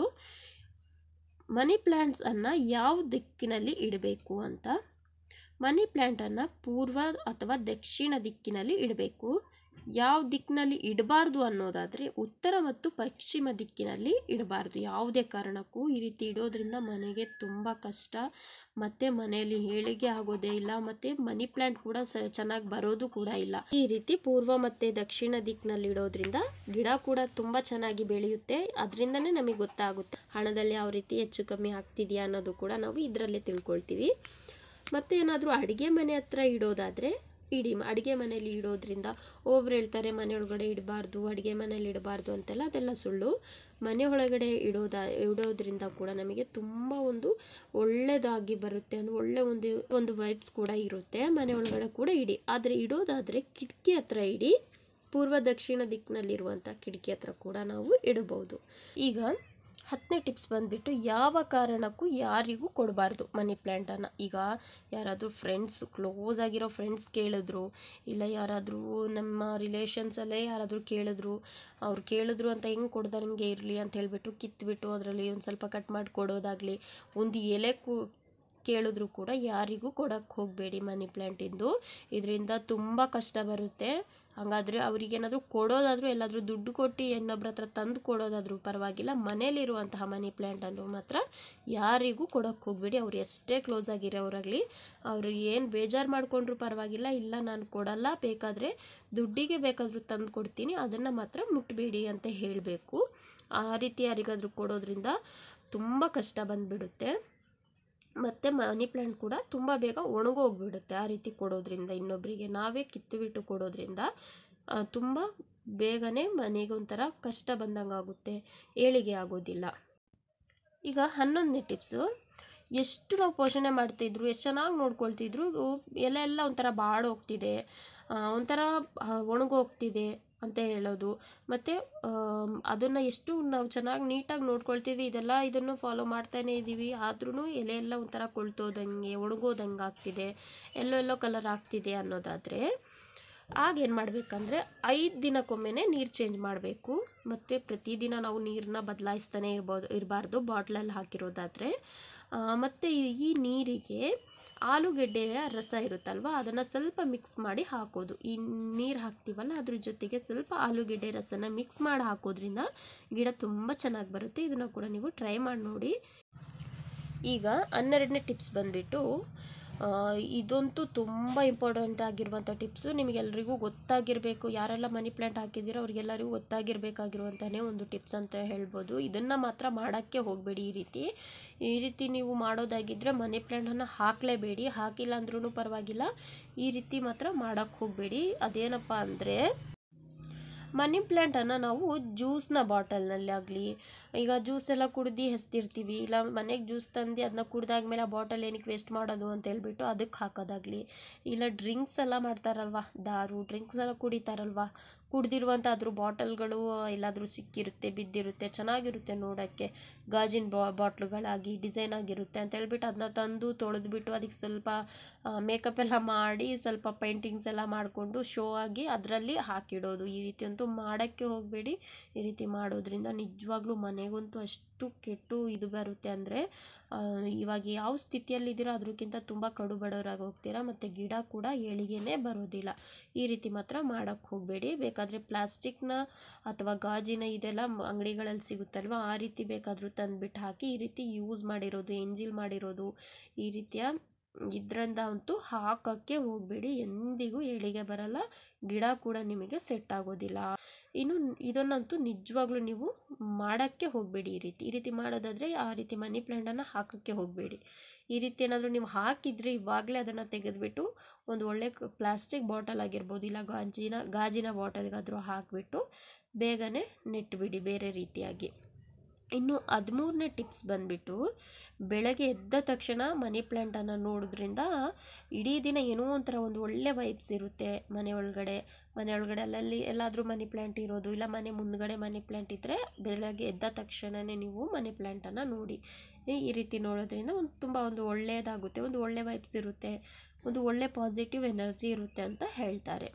ಮನಿ ಪ್ಲ್ಯಾಂಟ್ಸನ್ನು ಯಾವ ದಿಕ್ಕಿನಲ್ಲಿ ಇಡಬೇಕು ಅಂತ. ಮನಿ ಪ್ಲ್ಯಾಂಟನ್ನು ಪೂರ್ವ ಅಥವಾ ದಕ್ಷಿಣ ದಿಕ್ಕಿನಲ್ಲಿ ಇಡಬೇಕು. ಯಾವ ದಿಕ್ಕಿನಲ್ಲಿ ಇಡಬಾರ್ದು ಅನ್ನೋದಾದರೆ ಉತ್ತರ ಮತ್ತು ಪಶ್ಚಿಮ ದಿಕ್ಕಿನಲ್ಲಿ ಇಡಬಾರ್ದು ಯಾವುದೇ ಕಾರಣಕ್ಕೂ. ಈ ರೀತಿ ಇಡೋದ್ರಿಂದ ಮನೆಗೆ ತುಂಬ ಕಷ್ಟ, ಮತ್ತು ಮನೆಯಲ್ಲಿ ಏಳಿಗೆ ಆಗೋದೇ ಇಲ್ಲ, ಮತ್ತು ಮನಿ ಪ್ಲ್ಯಾಂಟ್ ಕೂಡ ಸ ಚೆನ್ನಾಗಿ ಬರೋದು ಕೂಡ ಇಲ್ಲ. ಈ ರೀತಿ ಪೂರ್ವ ಮತ್ತು ದಕ್ಷಿಣ ದಿಕ್ಕಿನಲ್ಲಿ ಇಡೋದ್ರಿಂದ ಗಿಡ ಕೂಡ ತುಂಬ ಚೆನ್ನಾಗಿ ಬೆಳೆಯುತ್ತೆ. ಅದರಿಂದನೇ ನಮಗೆ ಗೊತ್ತಾಗುತ್ತೆ ಹಣದಲ್ಲಿ ಯಾವ ರೀತಿ ಹೆಚ್ಚು ಕಮ್ಮಿ ಆಗ್ತಿದೆಯಾ ಅನ್ನೋದು ಕೂಡ ನಾವು ಇದರಲ್ಲೇ ತಿಳ್ಕೊಳ್ತೀವಿ. ಮತ್ತು ಏನಾದರೂ ಅಡುಗೆ ಮನೆ ಹತ್ರ ಇಡೋದಾದರೆ ಇಡಿ. ಅಡುಗೆ ಮನೆಯಲ್ಲಿ ಇಡೋದ್ರಿಂದ ಒಬ್ರು ಹೇಳ್ತಾರೆ ಮನೆ ಒಳಗಡೆ ಇಡಬಾರ್ದು, ಅಡುಗೆ ಮನೇಲಿ ಇಡಬಾರ್ದು ಅಂತೆಲ್ಲ, ಅದೆಲ್ಲ ಸುಳ್ಳು. ಮನೆ ಒಳಗಡೆ ಇಡೋದ ಇಡೋದ್ರಿಂದ ಕೂಡ ನಮಗೆ ತುಂಬ ಒಂದು ಒಳ್ಳೆಯದಾಗಿ ಬರುತ್ತೆ, ಅಂದರೆ ಒಳ್ಳೆ ಒಂದು ಒಂದು ವೈಬ್ಸ್ ಕೂಡ ಇರುತ್ತೆ. ಮನೆ ಒಳಗಡೆ ಕೂಡ ಇಡಿ, ಆದರೆ ಇಡೋದಾದರೆ ಕಿಟಕಿ ಹತ್ರ ಇಡಿ. ಪೂರ್ವ ದಕ್ಷಿಣ ದಿಕ್ಕಿನಲ್ಲಿರುವಂಥ ಕಿಟಕಿ ಹತ್ರ ಕೂಡ ನಾವು ಇಡಬಹುದು. ಈಗ ಹತ್ತನೇ ಟಿಪ್ಸ್ ಬಂದುಬಿಟ್ಟು ಯಾವ ಕಾರಣಕ್ಕೂ ಯಾರಿಗೂ ಕೊಡಬಾರ್ದು ಮನಿ ಪ್ಲ್ಯಾಂಟನ್ನು. ಈಗ ಯಾರಾದರೂ ಫ್ರೆಂಡ್ಸ್, ಕ್ಲೋಸ್ ಆಗಿರೋ ಫ್ರೆಂಡ್ಸ್ ಕೇಳಿದ್ರು, ಇಲ್ಲ ಯಾರಾದರೂ ನಮ್ಮ ರಿಲೇಷನ್ಸಲ್ಲೇ ಯಾರಾದರೂ ಕೇಳಿದ್ರು, ಅವ್ರು ಕೇಳಿದ್ರು ಅಂತ ಹೆಂಗೆ ಕೊಡ್ದಂಗೆ ಇರಲಿ ಅಂತ ಹೇಳಿಬಿಟ್ಟು ಕಿತ್ಬಿಟ್ಟು ಅದರಲ್ಲಿ ಒಂದು ಸ್ವಲ್ಪ ಕಟ್ ಮಾಡಿ ಕೊಡೋದಾಗಲಿ, ಒಂದು ಎಲೆ ಕು ಕೇಳಿದ್ರು ಕೂಡ ಯಾರಿಗೂ ಕೊಡೋಕ್ಕೆ ಹೋಗಬೇಡಿ ಮನಿ ಪ್ಲ್ಯಾಂಟಿಂದು. ಇದರಿಂದ ತುಂಬ ಕಷ್ಟ ಬರುತ್ತೆ. ಹಾಗಾದರೆ ಅವರಿಗೇನಾದರೂ ಕೊಡೋದಾದರೂ ಎಲ್ಲಾದರೂ ದುಡ್ಡು ಕೊಟ್ಟು ಇನ್ನೊಬ್ಬರ ಹತ್ರ ತಂದು ಕೊಡೋದಾದರೂ ಪರವಾಗಿಲ್ಲ, ಮನೇಲಿರುವಂತಹ ಮನಿ ಪ್ಲ್ಯಾಂಟನ್ನು ಮಾತ್ರ ಯಾರಿಗೂ ಕೊಡೋಕ್ಕೆ ಹೋಗಬೇಡಿ. ಅವ್ರು ಎಷ್ಟೇ ಕ್ಲೋಸ್ ಆಗಿರೋರಾಗಲಿ, ಅವರು ಏನು ಬೇಜಾರು ಮಾಡಿಕೊಂಡ್ರೂ ಪರವಾಗಿಲ್ಲ, ಇಲ್ಲ ನಾನು ಕೊಡಲ್ಲ, ಬೇಕಾದರೆ ದುಡ್ಡಿಗೆ ಬೇಕಾದರೂ ತಂದು ಕೊಡ್ತೀನಿ, ಅದನ್ನು ಮಾತ್ರ ಮುಟ್ಟಬೇಡಿ ಅಂತ ಹೇಳಬೇಕು. ಆ ರೀತಿ ಯಾರಿಗಾದರೂ ಕೊಡೋದ್ರಿಂದ ತುಂಬ ಕಷ್ಟ ಬಂದುಬಿಡುತ್ತೆ. ಮತ್ತು ಮನಿ ಪ್ಲ್ಯಾಂಟ್ ಕೂಡ ತುಂಬ ಬೇಗ ಒಣಗೋಗ್ಬಿಡುತ್ತೆ ಆ ರೀತಿ ಕೊಡೋದ್ರಿಂದ. ಇನ್ನೊಬ್ಬರಿಗೆ ನಾವೇ ಕಿತ್ತುಬಿಟ್ಟು ಕೊಡೋದ್ರಿಂದ ತುಂಬ ಬೇಗನೆ ಮನೆಗೆ ಒಂಥರ ಕಷ್ಟ ಬಂದಂಗೆ ಆಗುತ್ತೆ, ಏಳಿಗೆ ಆಗೋದಿಲ್ಲ. ಈಗ ಹನ್ನೊಂದನೇ ಟಿಪ್ಸು, ಎಷ್ಟು ನಾವು ಪೋಷಣೆ ಮಾಡ್ತಿದ್ರು, ಎಷ್ಟು ಚೆನ್ನಾಗಿ ನೋಡ್ಕೊಳ್ತಿದ್ರು, ಎಲೆ ಎಲ್ಲ ಒಂಥರ ಬಾಡೋಗ್ತಿದೆ, ಒಂಥರ ಒಣಗೋಗ್ತಿದೆ ಅಂತ ಹೇಳೋದು. ಮತ್ತು ಅದನ್ನು ಎಷ್ಟು ನಾವು ಚೆನ್ನಾಗಿ ನೀಟಾಗಿ ನೋಡ್ಕೊಳ್ತೀವಿ, ಇದೆಲ್ಲ ಇದನ್ನು ಫಾಲೋ ಮಾಡ್ತಾನೇ ಇದ್ದೀವಿ, ಆದ್ರೂ ಎಲೆ ಎಲ್ಲ ಒಂಥರ ಕೊಳ್ತೋದಂಗೆ ಒಣಗೋದಂಗೆ ಆಗ್ತಿದೆ, ಎಲ್ಲೋ ಎಲ್ಲೋ ಕಲರ್ ಆಗ್ತಿದೆ ಅನ್ನೋದಾದರೆ ಆಗೇನು ಮಾಡಬೇಕಂದ್ರೆ ಐದು ದಿನಕ್ಕೊಮ್ಮೆ ನೀರು ಚೇಂಜ್ ಮಾಡಬೇಕು. ಮತ್ತು ಪ್ರತಿದಿನ ನಾವು ನೀರನ್ನ ಬದಲಾಯಿಸ್ತಾನೆ ಇರ್ಬೋದು ಇರಬಾರ್ದು ಬಾಟ್ಲಲ್ಲಿ ಹಾಕಿರೋದಾದರೆ. ಮತ್ತು ಈ ನೀರಿಗೆ ಆಲೂಗೆಡ್ಡೆಯ ರಸ ಇರುತ್ತಲ್ವ, ಅದನ್ನು ಸ್ವಲ್ಪ ಮಿಕ್ಸ್ ಮಾಡಿ ಹಾಕೋದು. ಈ ನೀರು ಹಾಕ್ತೀವಲ್ಲ ಅದ್ರ ಜೊತೆಗೆ ಸ್ವಲ್ಪ ಆಲೂಗೆಡ್ಡೆ ರಸನ ಮಿಕ್ಸ್ ಮಾಡಿ ಹಾಕೋದ್ರಿಂದ ಗಿಡ ತುಂಬ ಚೆನ್ನಾಗಿ ಬರುತ್ತೆ. ಇದನ್ನು ಕೂಡ ನೀವು ಟ್ರೈ ಮಾಡಿ ನೋಡಿ. ಈಗ ಹನ್ನೆರಡನೇ ಟಿಪ್ಸ್ ಬಂದುಬಿಟ್ಟು, ಇದಂತೂ ತುಂಬ ಇಂಪಾರ್ಟೆಂಟ್ ಆಗಿರುವಂಥ ಟಿಪ್ಸು. ನಿಮಗೆಲ್ಲರಿಗೂ ಗೊತ್ತಾಗಿರಬೇಕು, ಯಾರೆಲ್ಲ ಮನಿ ಪ್ಲ್ಯಾಂಟ್ ಹಾಕಿದ್ದೀರೋ ಅವ್ರಿಗೆಲ್ಲರಿಗೂ ಗೊತ್ತಾಗಿರಬೇಕಾಗಿರುವಂಥನೇ ಒಂದು ಟಿಪ್ಸ್ ಅಂತ ಹೇಳ್ಬೋದು. ಇದನ್ನು ಮಾತ್ರ ಮಾಡೋಕ್ಕೆ ಹೋಗಬೇಡಿ. ಈ ರೀತಿ ಈ ರೀತಿ ನೀವು ಮಾಡೋದಾಗಿದ್ದರೆ ಮನಿ ಪ್ಲ್ಯಾಂಟನ್ನು ಹಾಕಲೇಬೇಡಿ, ಹಾಕಿಲ್ಲ ಅಂದ್ರೂ ಪರವಾಗಿಲ್ಲ, ಈ ರೀತಿ ಮಾತ್ರ ಮಾಡೋಕ್ಕೆ ಹೋಗಬೇಡಿ. ಅದೇನಪ್ಪ ಅಂದರೆ, ಮನಿ ಪ್ಲ್ಯಾಂಟನ್ನು ನಾವು ಜ್ಯೂಸ್ನ ಬಾಟಲ್ನಲ್ಲಿ ಆಗಲಿ, ಈಗ ಜ್ಯೂಸ್ ಎಲ್ಲ ಕುಡ್ದು ಹೆಸ್ತಿರ್ತೀವಿ, ಇಲ್ಲ ಮನೆಗೆ ಜ್ಯೂಸ್ ತಂದು ಅದನ್ನ ಕುಡ್ದಾದ್ಮೇಲೆ ಆ ಬಾಟಲ್ ಏನಕ್ಕೆ ವೇಸ್ಟ್ ಮಾಡೋದು ಅಂತ ಹೇಳ್ಬಿಟ್ಟು ಅದಕ್ಕೆ ಹಾಕೋದಾಗಲಿ, ಇಲ್ಲ ಡ್ರಿಂಕ್ಸ್ ಎಲ್ಲ ಮಾಡ್ತಾರಲ್ವ, ದಾರು ಡ್ರಿಂಕ್ಸ್ ಎಲ್ಲ ಕುಡಿತಾರಲ್ವ, ಕುಡ್ದಿರುವಂಥ ಅದ್ರ ಬಾಟಲ್ಗಳು ಎಲ್ಲಾದರೂ ಸಿಕ್ಕಿರುತ್ತೆ, ಬಿದ್ದಿರುತ್ತೆ, ಚೆನ್ನಾಗಿರುತ್ತೆ ನೋಡೋಕ್ಕೆ, ಗಾಜಿನ ಬಾ ಬಾಟ್ಲುಗಳಾಗಿ ಡಿಸೈನ್ ಆಗಿರುತ್ತೆ ಅಂತ ಹೇಳ್ಬಿಟ್ಟು ಅದನ್ನ ತಂದು ತೊಳೆದ್ಬಿಟ್ಟು ಅದಕ್ಕೆ ಸ್ವಲ್ಪ ಮೇಕಪ್ ಎಲ್ಲ ಮಾಡಿ ಸ್ವಲ್ಪ ಪೇಂಟಿಂಗ್ಸ್ ಎಲ್ಲ ಮಾಡಿಕೊಂಡು ಶೋ ಆಗಿ ಅದರಲ್ಲಿ ಹಾಕಿಡೋದು. ಈ ರೀತಿ ಅಂತೂ ಮಾಡೋಕ್ಕೆ ಹೋಗಬೇಡಿ. ಈ ರೀತಿ ಮಾಡೋದ್ರಿಂದ ನಿಜವಾಗ್ಲೂ ಮನೆಗಂತೂ ಅಷ್ಟು ಕೆಟ್ಟು ಇದು ಬರುತ್ತೆ ಅಂದರೆ, ಇವಾಗ ಯಾವ ಸ್ಥಿತಿಯಲ್ಲಿದ್ದೀರೋ ಅದಕ್ಕಿಂತ ತುಂಬ ಕಡು ಬಡವರಾಗಿ ಹೋಗ್ತೀರಾ, ಮತ್ತು ಗಿಡ ಕೂಡ ಏಳಿಗೆನೇ ಬರೋದಿಲ್ಲ. ಈ ರೀತಿ ಮಾತ್ರ ಮಾಡೋಕ್ಕೆ ಹೋಗಬೇಡಿ. ಬೇಕಾದರೆ ಪ್ಲಾಸ್ಟಿಕ್ನ ಅಥವಾ ಗಾಜಿನ ಇದೆಲ್ಲ ಅಂಗಡಿಗಳಲ್ಲಿ ಸಿಗುತ್ತಲ್ವ, ಆ ರೀತಿ ಬೇಕಾದರೂ ತಂದುಬಿಟ್ಟು ಹಾಕಿ. ಈ ರೀತಿ ಯೂಸ್ ಮಾಡಿರೋದು, ಎಂಜಿಲ್ ಮಾಡಿರೋದು, ಈ ರೀತಿಯ ಇದರಿಂದ ಅಂತೂ ಹಾಕೋಕ್ಕೆ ಹೋಗಬೇಡಿ. ಎಂದಿಗೂ ಏಳಿಗೆ ಬರಲ್ಲ, ಗಿಡ ಕೂಡ ನಿಮಗೆ ಸೆಟ್ ಆಗೋದಿಲ್ಲ. ಇನ್ನು ಇದನ್ನಂತೂ ನಿಜವಾಗ್ಲೂ ನೀವು ಮಾಡೋಕ್ಕೆ ಹೋಗಬೇಡಿ. ಈ ರೀತಿ ಈ ರೀತಿ ಮಾಡೋದಾದರೆ ಆ ರೀತಿ ಮನಿ ಪ್ಲ್ಯಾಂಟನ್ನು ಹಾಕೋಕ್ಕೆ ಹೋಗಬೇಡಿ. ಈ ರೀತಿ ಏನಾದರೂ ನೀವು ಹಾಕಿದರೆ ಇವಾಗಲೇ ಅದನ್ನು ತೆಗೆದುಬಿಟ್ಟು ಒಂದು ಒಳ್ಳೆ ಪ್ಲಾಸ್ಟಿಕ್ ಬಾಟಲ್ ಆಗಿರ್ಬೋದು, ಇಲ್ಲ ಗಾಜಿನ ಗಾಜಿನ ಬಾಟಲ್ಗಾದರೂ ಹಾಕಿಬಿಟ್ಟು ಬೇಗನೆ ನೆಟ್ಟುಬಿಡಿ ಬೇರೆ ರೀತಿಯಾಗಿ. ಇನ್ನು ಹದಿಮೂರನೇ ಟಿಪ್ಸ್ ಬಂದುಬಿಟ್ಟು, ಬೆಳಗ್ಗೆ ಎದ್ದ ತಕ್ಷಣ ಮನಿ ಪ್ಲ್ಯಾಂಟನ್ನು ನೋಡೋದ್ರಿಂದ ಇಡೀ ದಿನ ಏನೋ ಒಂಥರ ಒಂದು ಒಳ್ಳೆ ವೈಬ್ಸ್ ಇರುತ್ತೆ ಮನೆ ಒಳಗಡೆ. ಮನೆ ಒಳಗಡೆ ಅಲ್ಲಲ್ಲಿ ಎಲ್ಲಾದರೂ ಮನಿ ಪ್ಲ್ಯಾಂಟ್ ಇರೋದು, ಇಲ್ಲ ಮನೆ ಮುಂದ್ಗಡೆ ಮನಿ ಪ್ಲ್ಯಾಂಟ್ ಇದ್ದರೆ ಬೆಳಗ್ಗೆ ಎದ್ದ ತಕ್ಷಣವೇ ನೀವು ಮನಿ ಪ್ಲ್ಯಾಂಟನ್ನು ನೋಡಿ. ಈ ರೀತಿ ನೋಡೋದ್ರಿಂದ ಒಂದು ತುಂಬ ಒಂದು ಒಳ್ಳೆಯದಾಗುತ್ತೆ, ಒಂದು ಒಳ್ಳೆ ವೈಬ್ಸ್ ಇರುತ್ತೆ, ಒಂದು ಒಳ್ಳೆ ಪಾಸಿಟಿವ್ ಎನರ್ಜಿ ಇರುತ್ತೆ ಅಂತ ಹೇಳ್ತಾರೆ.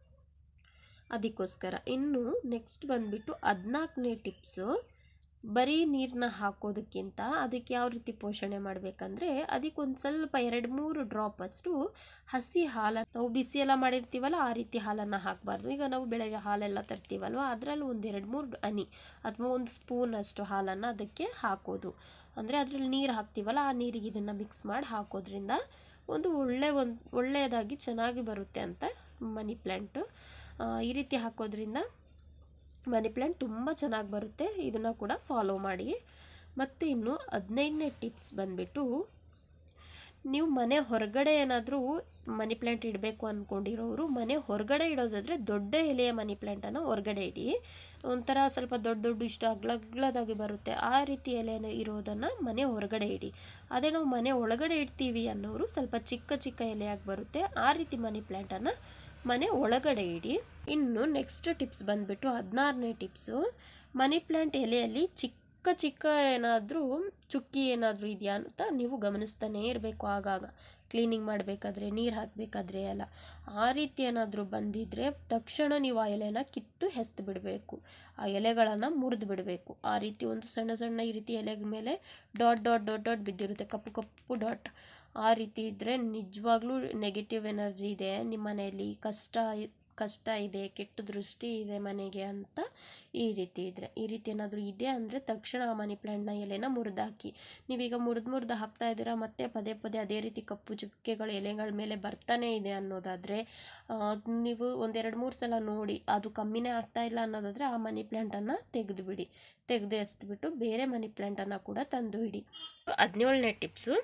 ಅದಕ್ಕೋಸ್ಕರ ಇನ್ನು ನೆಕ್ಸ್ಟ್ ಬಂದುಬಿಟ್ಟು ಹದಿನಾಲ್ಕನೇ ಟಿಪ್ಸು, ಬರೀ ನೀರನ್ನ ಹಾಕೋದಕ್ಕಿಂತ ಅದಕ್ಕೆ ಯಾವ ರೀತಿ ಪೋಷಣೆ ಮಾಡಬೇಕಂದ್ರೆ, ಅದಕ್ಕೊಂದು ಸ್ವಲ್ಪ ಎರಡು ಮೂರು ಡ್ರಾಪಷ್ಟು ಹಸಿ ಹಾಲನ್ನು, ನಾವು ಬಿಸಿ ಎಲ್ಲ ಮಾಡಿರ್ತೀವಲ್ಲ ಆ ರೀತಿ ಹಾಲನ್ನು ಹಾಕಬಾರ್ದು. ಈಗ ನಾವು ಬೆಳಗ್ಗೆ ಹಾಲೆಲ್ಲ ತರ್ತೀವಲ್ವ, ಅದರಲ್ಲಿ ಒಂದು ಎರಡು ಮೂರು ಹನಿ ಅಥವಾ ಒಂದು ಸ್ಪೂನಷ್ಟು ಹಾಲನ್ನು ಅದಕ್ಕೆ ಹಾಕೋದು. ಅಂದರೆ ಅದರಲ್ಲಿ ನೀರು ಹಾಕ್ತೀವಲ್ಲ, ಆ ನೀರಿಗೆ ಇದನ್ನು ಮಿಕ್ಸ್ ಮಾಡಿ ಹಾಕೋದ್ರಿಂದ ಒಂದು ಒಳ್ಳೆ ಒಂದು ಒಳ್ಳೆಯದಾಗಿ ಚೆನ್ನಾಗಿ ಬರುತ್ತೆ ಅಂತ ಮನಿ ಪ್ಲ್ಯಾಂಟು. ಈ ರೀತಿ ಹಾಕೋದ್ರಿಂದ ಮನಿ ಪ್ಲ್ಯಾಂಟ್ ತುಂಬ ಚೆನ್ನಾಗಿ ಬರುತ್ತೆ. ಇದನ್ನು ಕೂಡ ಫಾಲೋ ಮಾಡಿ. ಮತ್ತು ಇನ್ನು ಹದಿನೈದನೇ ಟಿಪ್ಸ್ ಬಂದುಬಿಟ್ಟು, ನೀವು ಮನೆ ಹೊರಗಡೆ ಏನಾದರೂ ಮನಿ ಪ್ಲ್ಯಾಂಟ್ ಇಡಬೇಕು ಅಂದ್ಕೊಂಡಿರೋರು ಮನೆ ಹೊರಗಡೆ ಇಡೋದಾದರೆ ದೊಡ್ಡ ಎಲೆಯ ಮನಿ ಪ್ಲ್ಯಾಂಟನ್ನು ಹೊರಗಡೆ ಇಡಿ. ಒಂಥರ ಸ್ವಲ್ಪ ದೊಡ್ಡ ದೊಡ್ಡ ಇಷ್ಟು ಅಗ್ಲಗ್ಲದಾಗಿ ಬರುತ್ತೆ, ಆ ರೀತಿ ಎಲೆ ಇರೋದನ್ನು ಮನೆ ಹೊರಗಡೆ ಇಡಿ. ಅದೇ ನಾವು ಮನೆ ಒಳಗಡೆ ಇಡ್ತೀವಿ ಅನ್ನೋರು ಸ್ವಲ್ಪ ಚಿಕ್ಕ ಚಿಕ್ಕ ಎಲೆಯಾಗಿ ಬರುತ್ತೆ, ಆ ರೀತಿ ಮನಿ ಪ್ಲ್ಯಾಂಟನ್ನು ಮನೆ ಒಳಗಡೆ ಇಡಿ. ಇನ್ನು ನೆಕ್ಸ್ಟ್ ಟಿಪ್ಸ್ ಬಂದುಬಿಟ್ಟು ಹದಿನಾರನೇ ಟಿಪ್ಸು, ಮನಿ ಪ್ಲ್ಯಾಂಟ್ ಎಲೆಯಲ್ಲಿ ಚಿಕ್ಕ ಚಿಕ್ಕ ಚಿಕ್ಕ ಏನಾದರೂ ಚುಕ್ಕಿ ಏನಾದರೂ ಇದೆಯಾ ಅಂತ ನೀವು ಗಮನಿಸ್ತಾನೇ ಇರಬೇಕು. ಆಗಾಗ ಕ್ಲೀನಿಂಗ್ ಮಾಡಬೇಕಾದ್ರೆ, ನೀರು ಹಾಕಬೇಕಾದ್ರೆ ಎಲ್ಲ ಆ ರೀತಿ ಏನಾದರೂ ಬಂದಿದ್ದರೆ ತಕ್ಷಣ ನೀವು ಆ ಎಲೆನ ಕಿತ್ತು ಹೆಸ್ತು ಬಿಡಬೇಕು, ಆ ಎಲೆಗಳನ್ನು ಮುರಿದು ಬಿಡಬೇಕು. ಆ ರೀತಿ ಒಂದು ಸಣ್ಣ ಸಣ್ಣ ಈ ರೀತಿ ಎಲೆ ಮೇಲೆ ಡಾಟ್ ಡಾಟ್ ಡಾಟ್ ಡಾಟ್ ಬಿದ್ದಿರುತ್ತೆ, ಕಪ್ಪು ಕಪ್ಪು ಡಾಟ್. ಆ ರೀತಿ ಇದ್ದರೆ ನಿಜವಾಗ್ಲೂ ನೆಗೆಟಿವ್ ಎನರ್ಜಿ ಇದೆ ನಿಮ್ಮ ಮನೆಯಲ್ಲಿ, ಕಷ್ಟ ಕಷ್ಟ ಇದೆ, ಕೆಟ್ಟ ದೃಷ್ಟಿ ಇದೆ ಮನೆಗೆ ಅಂತ ಈ ರೀತಿ ಇದ್ದರೆ ಈ ರೀತಿ ಏನಾದರೂ ಇದೆ ಅಂದರೆ ತಕ್ಷಣ ಆ ಮನಿ ಪ್ಲ್ಯಾಂಟ್ನ ಎಲೆನ ಮುರಿದಾಕಿ. ನೀವೀಗ ಮುರಿದು ಮುರಿದು ಹಾಕ್ತಾ ಇದ್ದೀರಾ, ಮತ್ತೆ ಪದೇ ಪದೇ ಅದೇ ರೀತಿ ಕಪ್ಪು ಚುಕ್ಕೆಗಳು ಎಲೆಗಳ ಮೇಲೆ ಬರ್ತಾನೆ ಇದೆ ಅನ್ನೋದಾದರೆ ನೀವು ಒಂದೆರಡು ಮೂರು ಸಲ ನೋಡಿ ಅದು ಕಮ್ಮಿನೇ ಆಗ್ತಾ ಇಲ್ಲ ಅನ್ನೋದಾದರೆ ಆ ಮನಿ ಪ್ಲ್ಯಾಂಟನ್ನು ತೆಗೆದು ಬಿಡಿ. ತೆಗೆದು ಎಸ್ದುಬಿಟ್ಟು ಬೇರೆ ಮನಿ ಪ್ಲ್ಯಾಂಟನ್ನು ಕೂಡ ತಂದು ಇಡಿ. ಹದಿನೇಳನೇ ಟಿಪ್ಸು,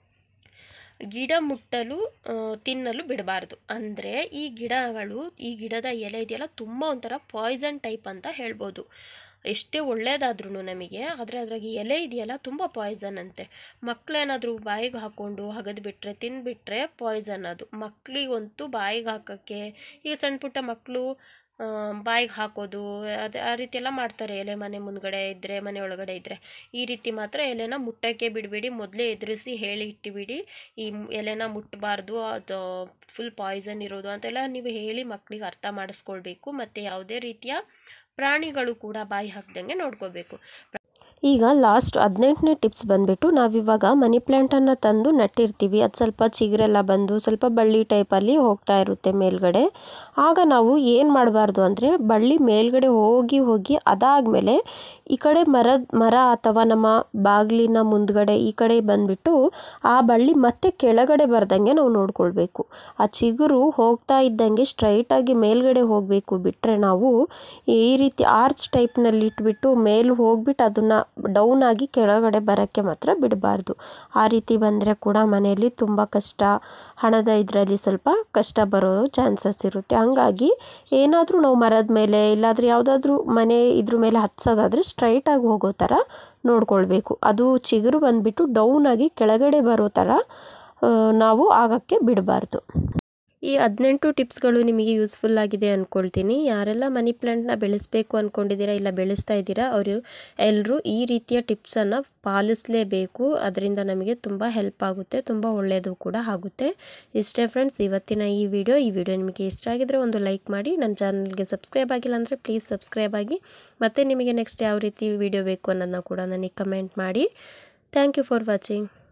ಗಿಡ ಮುಟ್ಟಲು ತಿನ್ನಲು ಬಿಡಬಾರ್ದು. ಅಂದರೆ ಈ ಗಿಡಗಳು ಈ ಗಿಡದ ಎಲೆ ಇದೆಯಲ್ಲ ತುಂಬ ಒಂಥರ ಪಾಯ್ಸನ್ ಟೈಪ್ ಅಂತ ಹೇಳ್ಬೋದು. ಎಷ್ಟೇ ಒಳ್ಳೆಯದಾದ್ರೂ ನಮಗೆ, ಆದರೆ ಅದ್ರಾಗ ಎಲೆ ಇದೆಯಲ್ಲ ತುಂಬ ಪಾಯ್ಸನ್ ಅಂತೆ. ಮಕ್ಕಳೇನಾದರೂ ಬಾಯಿಗೆ ಹಾಕ್ಕೊಂಡು ಹಗದು ಬಿಟ್ಟರೆ ತಿಂದುಬಿಟ್ರೆ ಪಾಯ್ಸನ್ ಅದು. ಮಕ್ಕಳಿಗಂತೂ ಬಾಯಿಗೆ ಹಾಕೋಕ್ಕೆ, ಈಗ ಸಣ್ಣ ಪುಟ್ಟ ಮಕ್ಕಳು ಬಾಯಿಗೆ ಹಾಕೋದು ಅದು ಆ ರೀತಿ ಎಲ್ಲ ಮಾಡ್ತಾರೆ. ಎಲೆ ಮನೆ ಮುಂದ್ಗಡೆ ಇದ್ದರೆ, ಮನೆ ಒಳಗಡೆ ಇದ್ದರೆ ಈ ರೀತಿ ಮಾತ್ರ ಎಲೆನ ಮುಟ್ಟಕ್ಕೆ ಬಿಡಬೇಡಿ. ಮೊದಲೇ ಎದುರಿಸಿ ಹೇಳಿ ಇಟ್ಟುಬಿಡಿ, ಈ ಎಲೆನ ಮುಟ್ಟಬಾರ್ದು, ಅದು ಫುಲ್ ಪಾಯ್ಸನ್ ಇರೋದು ಅಂತೆಲ್ಲ ನೀವು ಹೇಳಿ ಮಕ್ಕಳಿಗೆ ಅರ್ಥ ಮಾಡಿಸ್ಕೊಳ್ಬೇಕು. ಮತ್ತು ಯಾವುದೇ ರೀತಿಯ ಪ್ರಾಣಿಗಳು ಕೂಡ ಬಾಯಿ ಹಾಕ್ದಂಗೆ ನೋಡ್ಕೋಬೇಕು. ಈಗ ಲಾಸ್ಟ್ ಹದಿನೆಂಟನೇ ಟಿಪ್ಸ್ ಬಂದುಬಿಟ್ಟು, ನಾವಿವಾಗ ಮನಿ ಪ್ಲ್ಯಾಂಟನ್ನು ತಂದು ನಟ್ಟಿರ್ತೀವಿ, ಅದು ಸ್ವಲ್ಪ ಚಿಗುರೆಲ್ಲ ಬಂದು ಸ್ವಲ್ಪ ಬಳ್ಳಿ ಟೈಪಲ್ಲಿ ಹೋಗ್ತಾ ಇರುತ್ತೆ ಮೇಲ್ಗಡೆ. ಆಗ ನಾವು ಏನು ಮಾಡಬಾರ್ದು ಅಂದರೆ ಬಳ್ಳಿ ಮೇಲ್ಗಡೆ ಹೋಗಿ ಹೋಗಿ ಅದಾದಮೇಲೆ ಈ ಕಡೆ ಮರದ ಮರ ಅಥವಾ ನಮ್ಮ ಬಾಗಿಲಿನ ಮುಂದ್ಗಡೆ ಈ ಕಡೆ ಬಂದುಬಿಟ್ಟು ಆ ಬಳ್ಳಿ ಮತ್ತೆ ಕೆಳಗಡೆ ಬರ್ದಂಗೆ ನಾವು ನೋಡ್ಕೊಳ್ಬೇಕು. ಆ ಚಿಗುರು ಹೋಗ್ತಾ ಇದ್ದಂಗೆ ಸ್ಟ್ರೈಟಾಗಿ ಮೇಲ್ಗಡೆ ಹೋಗಬೇಕು. ಬಿಟ್ಟರೆ ನಾವು ಈ ರೀತಿ ಆರ್ಚ್ ಟೈಪ್ನಲ್ಲಿ ಇಟ್ಬಿಟ್ಟು ಮೇಲೆ ಹೋಗ್ಬಿಟ್ಟು ಅದನ್ನು ಡೌನ್ ಆಗಿ ಕೆಳಗಡೆ ಬರೋಕ್ಕೆ ಮಾತ್ರ ಬಿಡಬಾರ್ದು. ಆ ರೀತಿ ಬಂದರೆ ಕೂಡ ಮನೆಯಲ್ಲಿ ತುಂಬ ಕಷ್ಟ, ಹಣದ ಇದರಲ್ಲಿ ಸ್ವಲ್ಪ ಕಷ್ಟ ಬರೋ ಚಾನ್ಸಸ್ ಇರುತ್ತೆ. ಹಾಗಾಗಿ ಏನಾದರೂ ನಾವು ಮರದ ಮೇಲೆ ಇಲ್ಲಾಂದರೆ ಯಾವುದಾದ್ರೂ ಮನೆ ಇದ್ರ ಮೇಲೆ ಹತ್ಸೋದಾದರೆ ಸ್ಟ್ರೈಟಾಗಿ ಹೋಗೋ ಥರ ನೋಡ್ಕೊಳ್ಬೇಕು. ಅದು ಚಿಗುರು ಬಂದುಬಿಟ್ಟು ಡೌನ್ ಆಗಿ ಕೆಳಗಡೆ ಬರೋ ಥರ ನಾವು ಆಗೋಕ್ಕೆ ಬಿಡಬಾರ್ದು. ಈ ಹದಿನೆಂಟು ಟಿಪ್ಸ್ಗಳು ನಿಮಗೆ ಯೂಸ್ಫುಲ್ ಆಗಿದೆ ಅಂದ್ಕೊಳ್ತೀನಿ. ಯಾರೆಲ್ಲ ಮನಿ ಪ್ಲ್ಯಾಂಟ್ನ ಬೆಳೆಸಬೇಕು ಅಂದ್ಕೊಂಡಿದ್ದೀರಾ ಇಲ್ಲ ಬೆಳೆಸ್ತಾ ಇದ್ದೀರಾ ಅವರು ಎಲ್ಲರೂ ಈ ರೀತಿಯ ಟಿಪ್ಸನ್ನು ಪಾಲಿಸಲೇಬೇಕು. ಅದರಿಂದ ನಮಗೆ ತುಂಬ ಹೆಲ್ಪ್ ಆಗುತ್ತೆ, ತುಂಬ ಒಳ್ಳೆಯದು ಕೂಡ ಆಗುತ್ತೆ. ಇಷ್ಟೇ ಫ್ರೆಂಡ್ಸ್ ಇವತ್ತಿನ ಈ ವಿಡಿಯೋ. ಈ ವಿಡಿಯೋ ನಿಮಗೆ ಇಷ್ಟ ಆಗಿದ್ರೆ ಒಂದು ಲೈಕ್ ಮಾಡಿ, ನನ್ನ ಚಾನಲ್ಗೆ ಸಬ್ಸ್ಕ್ರೈಬ್ ಆಗಿಲ್ಲ ಅಂದರೆ ಪ್ಲೀಸ್ ಸಬ್ಸ್ಕ್ರೈಬ್ ಆಗಿ. ಮತ್ತು ನಿಮಗೆ ನೆಕ್ಸ್ಟ್ ಯಾವ ರೀತಿ ವಿಡಿಯೋ ಬೇಕು ಅನ್ನೋದನ್ನ ಕೂಡ ನನಗೆ ಕಮೆಂಟ್ ಮಾಡಿ. Thank you for watching.